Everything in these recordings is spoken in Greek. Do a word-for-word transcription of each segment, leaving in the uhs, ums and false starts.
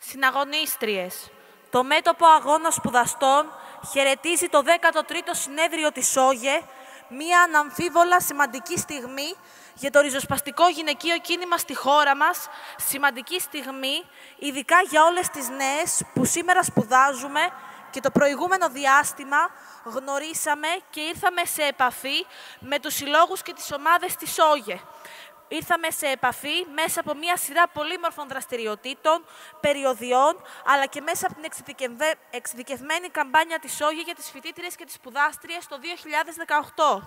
Συναγωνίστριες, το μέτωπο αγώνα σπουδαστών χαιρετίζει το δέκατο τρίτο συνέδριο της ΟΓΕ, μία αναμφίβολα σημαντική στιγμή για το ριζοσπαστικό γυναικείο κίνημα στη χώρα μας, σημαντική στιγμή ειδικά για όλες τις νέες που σήμερα σπουδάζουμε και το προηγούμενο διάστημα γνωρίσαμε και ήρθαμε σε επαφή με τους συλλόγους και τις ομάδες της ΟΓΕ. Ήρθαμε σε επαφή μέσα από μια σειρά πολύμορφων δραστηριοτήτων, περιοδιών, αλλά και μέσα από την εξειδικευμένη καμπάνια της ΟΓΕ για τις φοιτήτριες και τις σπουδάστριες το δύο χιλιάδες δεκαοκτώ.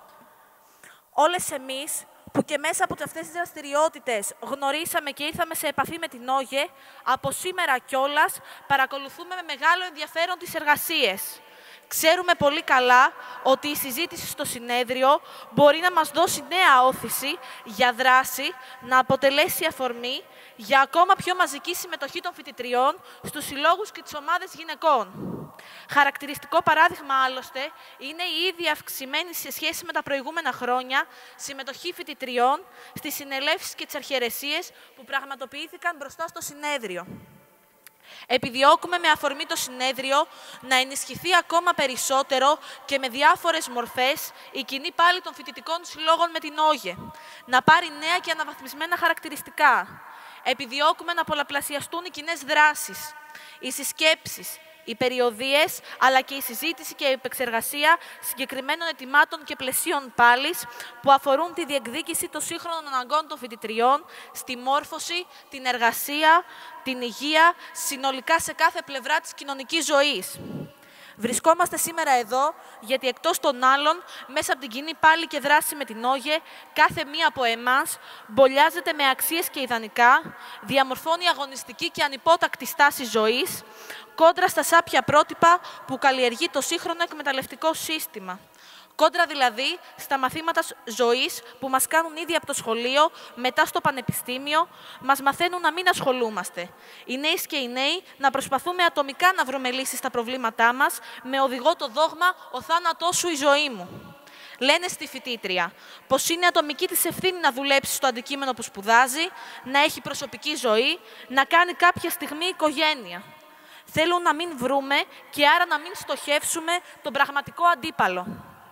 Όλες εμείς που και μέσα από αυτές τις δραστηριότητες γνωρίσαμε και ήρθαμε σε επαφή με την ΟΓΕ, από σήμερα κιόλας παρακολουθούμε με μεγάλο ενδιαφέρον τις εργασίες. Ξέρουμε πολύ καλά ότι η συζήτηση στο συνέδριο μπορεί να μας δώσει νέα όθηση για δράση, να αποτελέσει αφορμή για ακόμα πιο μαζική συμμετοχή των φοιτητριών στους συλλόγους και τις ομάδες γυναικών. Χαρακτηριστικό παράδειγμα, άλλωστε, είναι η ήδη αυξημένη σε σχέση με τα προηγούμενα χρόνια συμμετοχή φοιτητριών στις συνελεύσεις και τις αρχιερεσίες που πραγματοποιήθηκαν μπροστά στο συνέδριο. Επιδιώκουμε με αφορμή το συνέδριο να ενισχυθεί ακόμα περισσότερο και με διάφορες μορφές η κοινή πάλη των φοιτητικών συλλόγων με την ΟΓΕ, να πάρει νέα και αναβαθμισμένα χαρακτηριστικά. Επιδιώκουμε να πολλαπλασιαστούν οι κοινές δράσεις, οι συσκέψεις, οι περιοδίες, αλλά και η συζήτηση και η επεξεργασία συγκεκριμένων ετοιμάτων και πλαισίων πάλης που αφορούν τη διεκδίκηση των σύγχρονων αναγκών των φοιτητριών στη μόρφωση, την εργασία, την υγεία, συνολικά σε κάθε πλευρά της κοινωνικής ζωής. Βρισκόμαστε σήμερα εδώ γιατί εκτός των άλλων, μέσα από την κοινή πάλη και δράση με την ΟΓΕ, κάθε μία από εμάς μπολιάζεται με αξίες και ιδανικά, διαμορφώνει αγωνιστική και ανυπότακτη στάση ζωής, κόντρα στα σάπια πρότυπα που καλλιεργεί το σύγχρονο εκμεταλλευτικό σύστημα. Κόντρα δηλαδή στα μαθήματα ζωής που μας κάνουν ήδη από το σχολείο, μετά στο πανεπιστήμιο, μας μαθαίνουν να μην ασχολούμαστε. Οι νέοι και οι νέοι να προσπαθούμε ατομικά να βρούμε λύσεις στα προβλήματά μας, με οδηγό το δόγμα «Ο θάνατός σου η ζωή μου». Λένε στη φοιτήτρια πως είναι ατομική της ευθύνη να δουλέψει στο αντικείμενο που σπουδάζει, να έχει προσωπική ζωή, να κάνει κάποια στιγμή οικογένεια. Θέλουν να μην βρούμε και άρα να μην στοχεύσουμε τον πραγματικό αντίπαλο.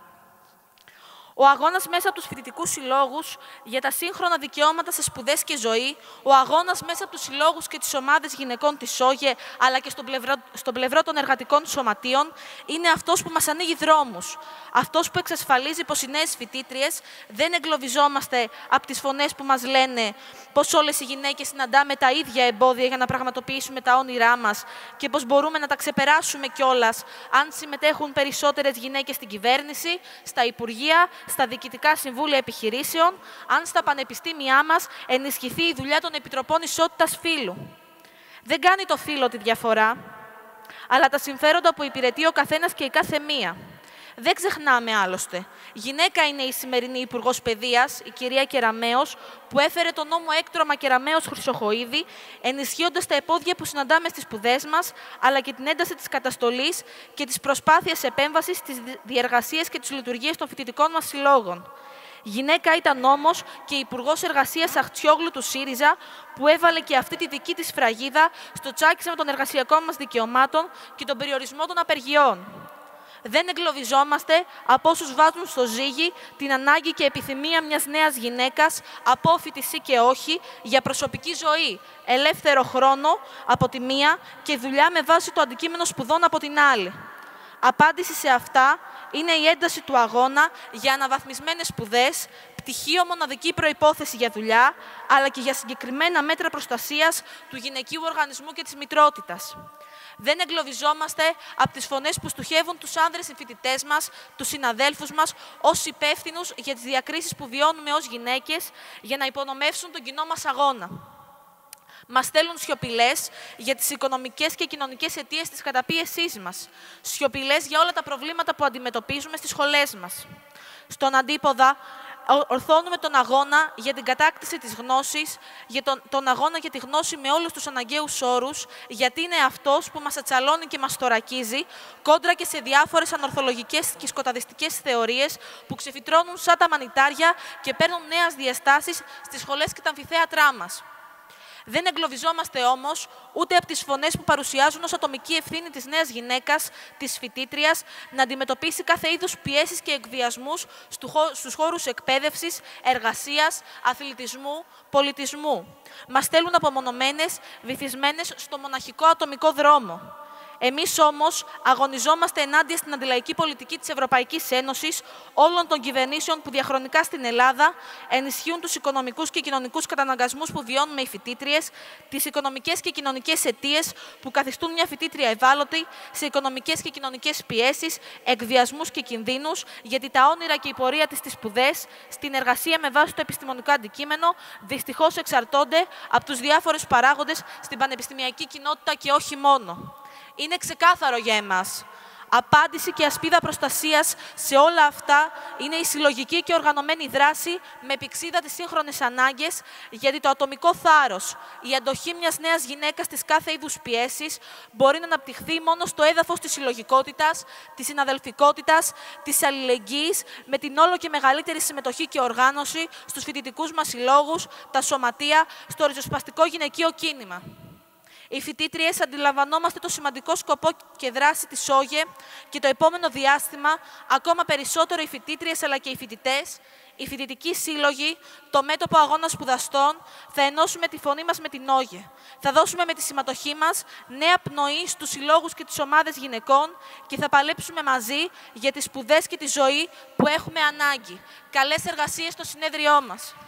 Ο αγώνας μέσα από τους φοιτητικούς συλλόγους για τα σύγχρονα δικαιώματα σε σπουδές και ζωή, ο αγώνας μέσα από τους συλλόγους και τις ομάδες γυναικών της ΟΓΕ, αλλά και στον πλευρό, στον πλευρό των εργατικών σωματείων, είναι αυτός που μας ανοίγει δρόμους. Αυτός που εξασφαλίζει πως οι νέες φοιτήτριες δεν εγκλωβιζόμαστε από τις φωνές που μας λένε πως όλες οι γυναίκες συναντάμε τα ίδια εμπόδια για να πραγματοποιήσουμε τα όνειρά μας και πως μπορούμε να τα ξεπεράσουμε κιόλας αν συμμετέχουν περισσότερες γυναίκες στην κυβέρνηση, στα υπουργεία, στα διοικητικά συμβούλια επιχειρήσεων, αν στα πανεπιστήμια μας ενισχυθεί η δουλειά των επιτροπών ισότητας φύλου. Δεν κάνει το φύλο τη διαφορά, αλλά τα συμφέροντα που υπηρετεί ο καθένας και η κάθε μία. Δεν ξεχνάμε άλλωστε. Γυναίκα είναι η σημερινή Υπουργός Παιδείας, η κυρία Κεραμέως, που έφερε τον νόμο έκτρωμα Κεραμέως-Χρυσοχοΐδη, ενισχύοντας τα επόδια που συναντάμε στις σπουδές μας, αλλά και την ένταση της καταστολής και της προσπάθειας επέμβασης στις διεργασίες και τις λειτουργίες των φοιτητικών μας συλλόγων. Γυναίκα ήταν όμως και η Υπουργός Εργασίας Αχτσιόγλου του ΣΥΡΙΖΑ, που έβαλε και αυτή τη δική της φραγίδα στο τσάκισμα των εργασιακών μας δικαιωμάτων και τον περιορισμό των απεργιών. Δεν εγκλωβιζόμαστε από όσους βάζουν στο ζύγι την ανάγκη και επιθυμία μιας νέας γυναίκας, απόφοιτηση και όχι, για προσωπική ζωή, ελεύθερο χρόνο από τη μία και δουλειά με βάση το αντικείμενο σπουδών από την άλλη. Απάντηση σε αυτά είναι η ένταση του αγώνα για αναβαθμισμένες σπουδές, πτυχίο μοναδική προϋπόθεση για δουλειά, αλλά και για συγκεκριμένα μέτρα προστασίας του γυναικείου οργανισμού και της μητρότητας. Δεν εγκλωβιζόμαστε από τις φωνές που στοχεύουν τους άνδρες συμφοιτητές μας, τους συναδέλφους μας, ως υπεύθυνους για τις διακρίσεις που βιώνουμε ως γυναίκες, για να υπονομεύσουν τον κοινό μας αγώνα. Μας στέλνουν σιωπηλές για τις οικονομικές και κοινωνικές αιτίες της καταπίεσής μας. Σιωπηλές για όλα τα προβλήματα που αντιμετωπίζουμε στις σχολές μας. Στον αντίποδα, ορθώνουμε τον αγώνα για την κατάκτηση της γνώσης, για τον, τον αγώνα για τη γνώση με όλους τους αναγκαίους όρους, γιατί είναι αυτός που μας ατσαλώνει και μας θωρακίζει, κόντρα και σε διάφορες ανορθολογικές και σκοταδιστικές θεωρίες που ξεφυτρώνουν σαν τα μανιτάρια και παίρνουν νέες διαστάσεις στις σχολές και τα αμφιθέατρά μας. Δεν εγκλωβιζόμαστε όμως ούτε από τις φωνές που παρουσιάζουν ως ατομική ευθύνη της νέας γυναίκας, της φοιτήτριας, να αντιμετωπίσει κάθε είδους πιέσεις και εκβιασμούς στους χώρους εκπαίδευσης, εργασίας, αθλητισμού, πολιτισμού. Μας στέλνουν απομονωμένες, βυθισμένες στο μοναχικό ατομικό δρόμο. Εμείς όμως αγωνιζόμαστε ενάντια στην αντιλαϊκή πολιτική της Ευρωπαϊκής Ένωσης, όλων των κυβερνήσεων που διαχρονικά στην Ελλάδα ενισχύουν τους οικονομικούς και κοινωνικούς καταναγκασμούς που βιώνουμε οι φοιτήτριες, τις οικονομικές και κοινωνικές αιτίες που καθιστούν μια φοιτήτρια ευάλωτη σε οικονομικές και κοινωνικές πιέσεις, εκβιασμούς και κινδύνους, γιατί τα όνειρα και η πορεία της στις σπουδές, στην εργασία με βάση το επιστημονικό αντικείμενο, δυστυχώς εξαρτώνται από τους διάφορους παράγοντες στην πανεπιστημιακή κοινότητα και όχι μόνο. Είναι ξεκάθαρο για εμάς. Απάντηση και ασπίδα προστασίας σε όλα αυτά είναι η συλλογική και οργανωμένη δράση με επηξίδα τις σύγχρονες ανάγκες, γιατί το ατομικό θάρρος, η αντοχή μιας νέας γυναίκας στις κάθε είδους πιέσεις μπορεί να αναπτυχθεί μόνο στο έδαφος της συλλογικότητας, της συναδελφικότητας, της αλληλεγγύης, με την όλο και μεγαλύτερη συμμετοχή και οργάνωση στους φοιτητικούς μας συλλόγους, τα σωματεία, στο ριζοσπαστικό γυναικείο κίνημα. Οι φοιτήτριες αντιλαμβανόμαστε το σημαντικό σκοπό και δράση της ΟΓΕ και το επόμενο διάστημα, ακόμα περισσότερο οι φοιτήτριες αλλά και οι φοιτητές, οι φοιτητικοί σύλλογοι, το μέτωπο αγώνα σπουδαστών, θα ενώσουμε τη φωνή μας με την ΟΓΕ. Θα δώσουμε με τη συμμετοχή μας νέα πνοή στους συλλόγους και τις ομάδες γυναικών και θα παλέψουμε μαζί για τις σπουδές και τη ζωή που έχουμε ανάγκη. Καλές εργασίες στο συνέδριό μας.